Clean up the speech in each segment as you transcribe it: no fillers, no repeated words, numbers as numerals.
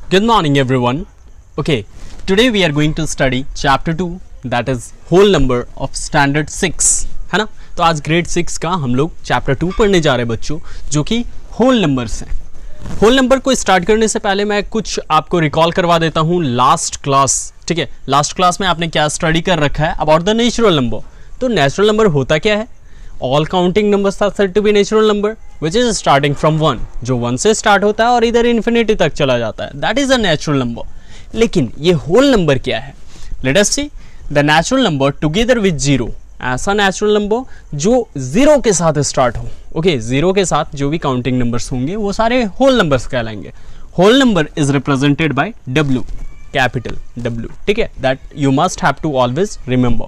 Good morning everyone. Okay, today we are going to study chapter 2 that is whole number of standard 6 है ना। तो आज grade 6 का हम लोग चैप्टर 2 पढ़ने जा रहे हैं बच्चों, जो कि होल नंबर्स हैं। होल नंबर को स्टार्ट करने से पहले मैं कुछ आपको रिकॉल करवा देता हूँ लास्ट क्लास। ठीक है, लास्ट क्लास में आपने क्या स्टडी कर रखा है अबाउट द नेचुरल नंबर। तो नेचुरल नंबर होता क्या है? All counting numbers are said to be natural number which is starting from 1, जो 1 से स्टार्ट होता है और इधर इन्फिनिटी तक चला जाता है, that is a natural number. लेकिन ये होल नंबर क्या है? Let us see the natural number together with zero, ऐसा नेचुरल नंबर जो जीरो के साथ स्टार्ट हो। ओके, जीरो के साथ जो भी काउंटिंग नंबर्स होंगे वो सारे होल नंबर्स कहलाएंगे। Whole number is represented by W, capital W। ठीक है, that you must have to always remember.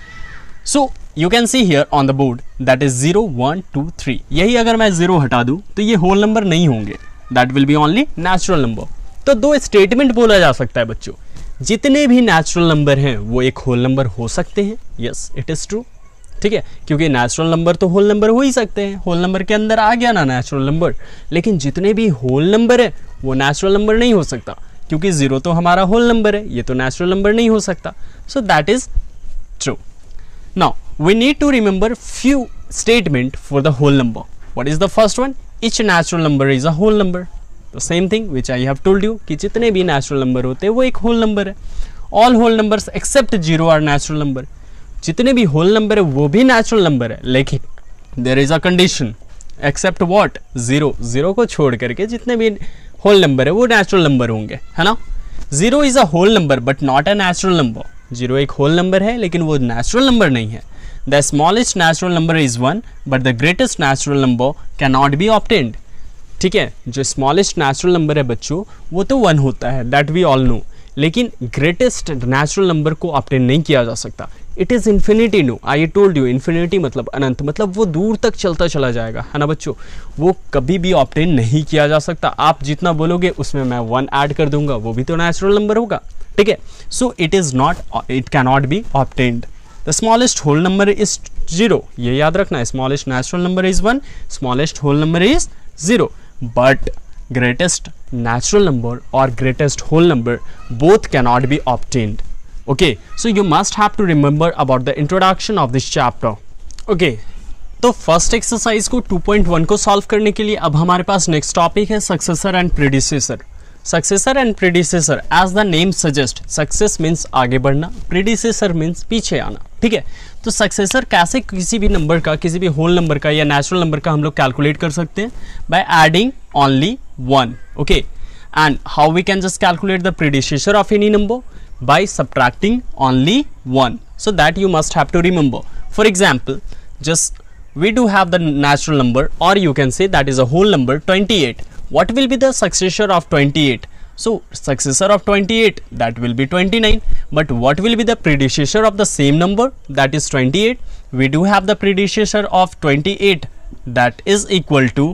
So you can see here on the board that is 0 1 2 3। यही अगर मैं 0 हटा दूं तो ये होल नंबर नहीं होंगे, that will be only natural number। तो दो स्टेटमेंट बोला जा सकता है बच्चों, जितने भी नेचुरल नंबर हैं वो एक होल नंबर हो सकते हैं। Yes, it is true. ठीक है, क्योंकि नेचुरल नंबर तो होल नंबर हो ही सकते हैं, होल नंबर के अंदर आ गया ना नेचुरल नंबर। लेकिन जितने भी होल नंबर है वो नेचुरल नंबर नहीं हो सकता, क्योंकि 0 तो हमारा होल नंबर है, ये तो नेचुरल नंबर नहीं हो सकता। So that is true. Now we need to remember few statement for the whole number. What is the first one? Each natural number is a whole number. The same thing which I have told you कि जितने भी natural number होते हैं वो एक whole number है। All whole numbers except 0 are natural number। जितने भी whole number है वो भी natural number है, लेकिन there is a condition except what? 0 0 को छोड़ करके जितने भी whole number है वो natural number होंगे, है ना। 0 is a whole number but not a natural number। 0 एक whole number है लेकिन वो natural number नहीं है। The smallest natural number is 1 but the greatest natural number cannot be obtained। ठीक है, जो smallest natural number है बच्चों वो तो 1 होता है, that we all know। लेकिन greatest natural number को obtain नहीं किया जा सकता। It is infinity no, I told you infinity मतलब अनंत, मतलब वो दूर तक चलता चला जाएगा, है ना बच्चों। वो कभी भी obtain नहीं किया जा सकता। आप जितना बोलोगे उसमें मैं 1 ऐड कर दूंगा, वो भी तो natural number होगा। ठीक है, so it is not, it cannot be obtained। The smallest whole number is 0, ये याद रखना है। smallest natural number is 1, smallest whole number is 0, but greatest natural number or greatest whole number both cannot be obtained। Okay, so you must have to remember about the introduction of this chapter। Okay, तो first exercise को 2.1 को solve करने के लिए अब हमारे पास next topic है successor and predecessor. Successor and predecessor, as the name suggest, success means आगे बढ़ना, प्रीडिसेसर मीन्स पीछे आना। ठीक है, तो सक्सेसर कैसे किसी भी नंबर का, किसी भी होल नंबर का या नेचुरल नंबर का हम लोग कैलकुलेट कर सकते हैं? By adding only 1। Okay, and how we can just calculate the predecessor of any number? By subtracting only 1। So that you must have to remember. For example, just we do have the natural number, or you can say that is a whole number 28. What will be the successor of 28? So successor of 28, that will be 29. But what will be the predecessor of the same number, that is 28? We do have the predecessor of 28, that is equal to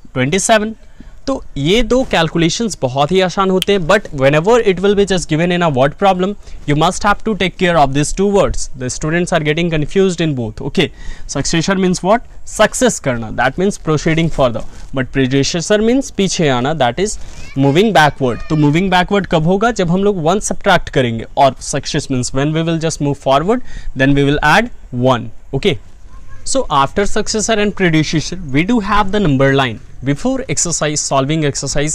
27. तो ये दो calculations बहुत ही आसान होते हैं, but whenever it will be just given in a word problem, you must have to take care of these two words. The students are getting confused in both. Okay, successor means what? Success करना, that means proceeding further. But predecessor means पीछे आना, that is moving backward. तो moving backward कब होगा? जब हम लोग 1 subtract करेंगे, और success means when we will just move forward, then we will add 1. Okay. So after successor and predecessor, we do have the number line. Before exercise, solving exercise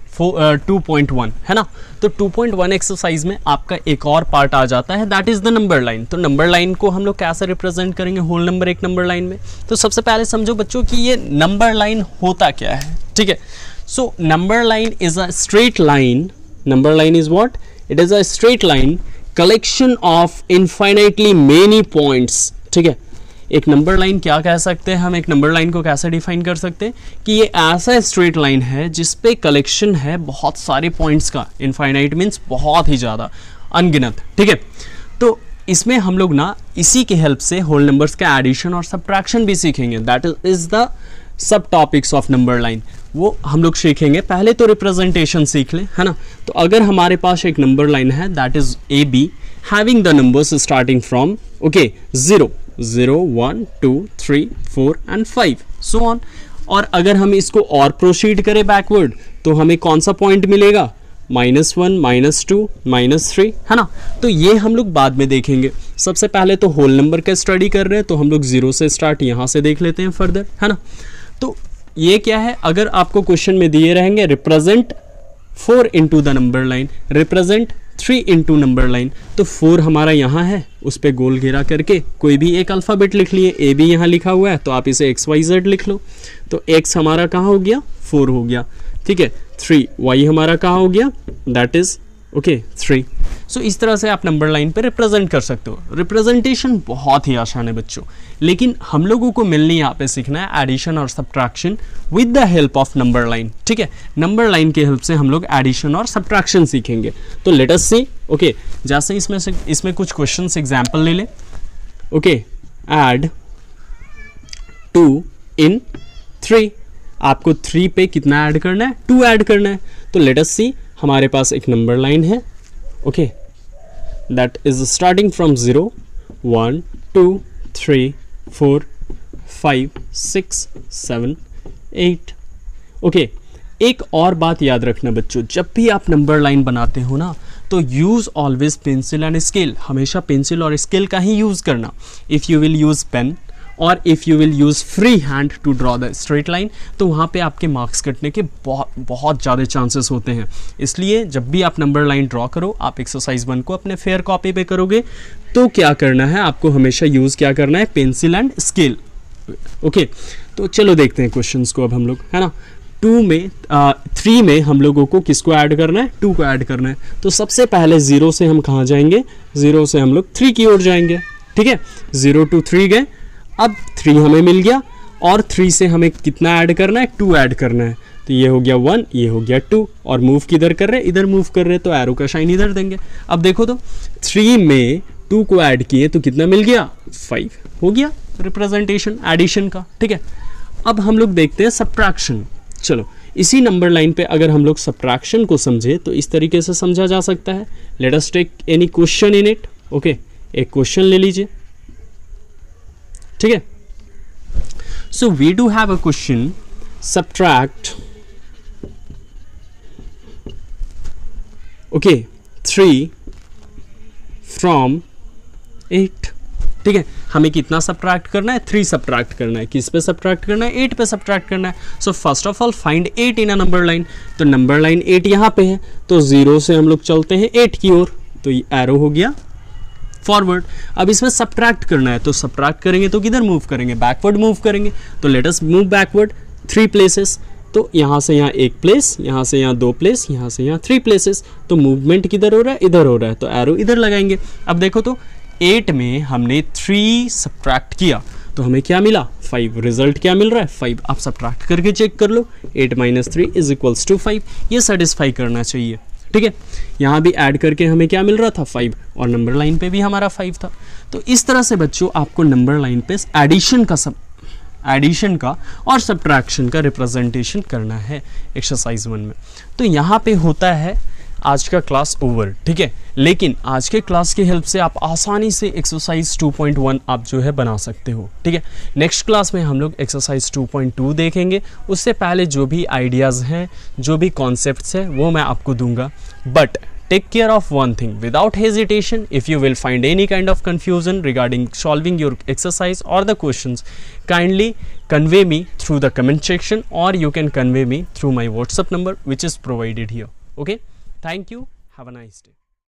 2.1 है ना। तो 2.1 एक्सरसाइज में आपका एक और पार्ट आ जाता है, that is the number line. तो नंबर लाइन को हम लोग कैसे रिप्रेजेंट करेंगे होल नंबर एक नंबर लाइन में? तो सबसे पहले समझो बच्चों कि ये नंबर लाइन होता क्या है। ठीक है, so number line is a straight line. Number line is what? It is a straight line collection of infinitely many points. ठीक है, एक नंबर लाइन क्या कह सकते हैं हम? एक नंबर लाइन को कैसे डिफाइन कर सकते हैं कि ये ऐसा स्ट्रेट लाइन है जिसपे कलेक्शन है बहुत सारे पॉइंट्स का। इनफाइनाइट मीन्स बहुत ही ज़्यादा, अनगिनत। ठीक है, तो इसमें हम लोग ना इसी के हेल्प से होल नंबर्स का एडिशन और सब्ट्रैक्शन भी सीखेंगे। That is the sub topics of number line, वो हम लोग सीखेंगे। पहले तो रिप्रेजेंटेशन सीख लें, है ना। तो अगर हमारे पास एक नंबर लाइन है that is A B, having the numbers starting from 0 0 1 2 3 4 and 5 so on। और अगर हम इसको और प्रोसीड करें बैकवर्ड तो हमें कौन सा पॉइंट मिलेगा? -1 -2 -3, है ना। तो ये हम लोग बाद में देखेंगे, सबसे पहले तो होल नंबर का स्टडी कर रहे हैं, तो हम लोग 0 से स्टार्ट यहाँ से देख लेते हैं फर्दर, है ना। तो ये क्या है, अगर आपको क्वेश्चन में दिए रहेंगे represent 4 into the number line, represent 3 into number line, तो 4 हमारा यहाँ है, उस पर गोल घेरा करके कोई भी एक अल्फ़ाबेट लिख लिए, ए भी यहाँ लिखा हुआ है तो आप इसे XYZ लिख लो। तो X हमारा कहाँ हो गया, 4 हो गया, ठीक है। 3 Y हमारा कहाँ हो गया, दैट इज ओके 3। सो इस तरह से आप नंबर लाइन पे रिप्रेजेंट कर सकते हो। रिप्रेजेंटेशन बहुत ही आसान है बच्चों, लेकिन हम लोगों को मेनली यहाँ पे सीखना है एडिशन और subtraction with the help of number line, ठीक है। नंबर लाइन के हेल्प से हम लोग एडिशन और सब्ट्रैक्शन सीखेंगे। तो लेट अस सी, ओके, जैसे इसमें कुछ क्वेश्चंस एग्जांपल ले ले। ओके, ऐड 2 इन 3, आपको 3 पे कितना ऐड करना है, 2 ऐड करना है। तो लेट अस सी, हमारे पास एक नंबर लाइन है, okay, that is starting from 0 1 2 3 4 5 6 7 8। Okay, एक और बात याद रखना बच्चों, जब भी आप नंबर लाइन बनाते हो ना, तो use always pencil and scale, हमेशा पेंसिल और स्केल का ही यूज करना। If you will use pen और if you will use free hand to draw the straight line, तो वहाँ पे आपके मार्क्स कटने के बहुत ज़्यादा चांसेस होते हैं। इसलिए जब भी आप नंबर लाइन ड्रॉ करो, आप एक्सरसाइज 1 को अपने फेयर कॉपी पे करोगे, तो क्या करना है आपको, हमेशा यूज़ क्या करना है, पेंसिल एंड स्केल। ओके, तो चलो देखते हैं क्वेश्चंस को अब हम लोग, है ना। 3 में हम लोगों को किसको ऐड करना है, 2 को ऐड करना है। तो सबसे पहले 0 से हम कहाँ जाएंगे, 0 से हम लोग 3 की ओर जाएंगे, ठीक है। 0 to 3 गए, अब 3 हमें मिल गया और 3 से हमें कितना ऐड करना है, 2 ऐड करना है। तो ये हो गया 1, ये हो गया 2, और मूव किधर कर रहे हैं, इधर मूव कर रहे हैं, तो एरो का शाइन इधर देंगे। अब देखो तो 3 में 2 को ऐड किए तो कितना मिल गया, 5 हो गया रिप्रेजेंटेशन एडिशन का, ठीक है। अब हम लोग देखते हैं सब्ट्रैक्शन। चलो, इसी नंबर लाइन पे अगर हम लोग सब्ट्रैक्शन को समझे तो इस तरीके से समझा जा सकता है। Let us take any question in it. Okay, एक क्वेश्चन ले लीजिए, ठीक है। So we do have a question, subtract, okay, 3 from 8, ठीक है। हमें कितना सब्ट्रैक्ट करना है, 3 सब्ट्रैक्ट करना है। किस पे सब्ट्रैक्ट करना है, 8 पे सब्ट्रैक्ट करना है। So first of all find 8 in a number line. तो नंबर लाइन 8 यहाँ पे है, तो 0 से हम लोग चलते हैं 8 की ओर, तो ये एरो हो गया फॉरवर्ड। अब इसमें सब्ट्रैक्ट करना है, तो सब्ट्रैक्ट करेंगे तो किधर मूव करेंगे, बैकवर्ड मूव करेंगे। तो let us move backward 3 places. तो यहाँ से यहाँ 1 प्लेस, यहाँ से यहाँ 2 प्लेस, यहाँ से यहाँ 3 प्लेसेस। तो मूवमेंट किधर हो रहा है, इधर हो रहा है, तो एरो इधर लगाएंगे। अब देखो तो 8 में हमने 3 सब्ट्रैक्ट किया तो हमें क्या मिला, 5। रिजल्ट क्या मिल रहा है, 5। आप सब्ट्रैक्ट करके चेक कर लो, 8 - 3 = 5। ये सेटिस्फाई करना चाहिए, ठीक है। यहाँ भी ऐड करके हमें क्या मिल रहा था, 5, और नंबर लाइन पे भी हमारा 5 था। तो इस तरह से बच्चों आपको नंबर लाइन पे एडिशन का और सब्ट्रैक्शन का रिप्रेजेंटेशन करना है एक्सरसाइज 1 में। तो यहाँ पे होता है आज का क्लास ओवर, ठीक है। लेकिन आज के क्लास की हेल्प से आप आसानी से एक्सरसाइज 2.1 आप जो है बना सकते हो, ठीक है। नेक्स्ट क्लास में हम लोग एक्सरसाइज 2.2 देखेंगे। उससे पहले जो भी आइडियाज़ हैं, जो भी कॉन्सेप्ट्स हैं, वो मैं आपको दूंगा। But take care of one thing without hesitation. If you will find any kind of confusion regarding solving your exercise or the questions, kindly convey me through the comment section, or you can convey me through my WhatsApp number which is provided here. Okay, thank you, have a nice day.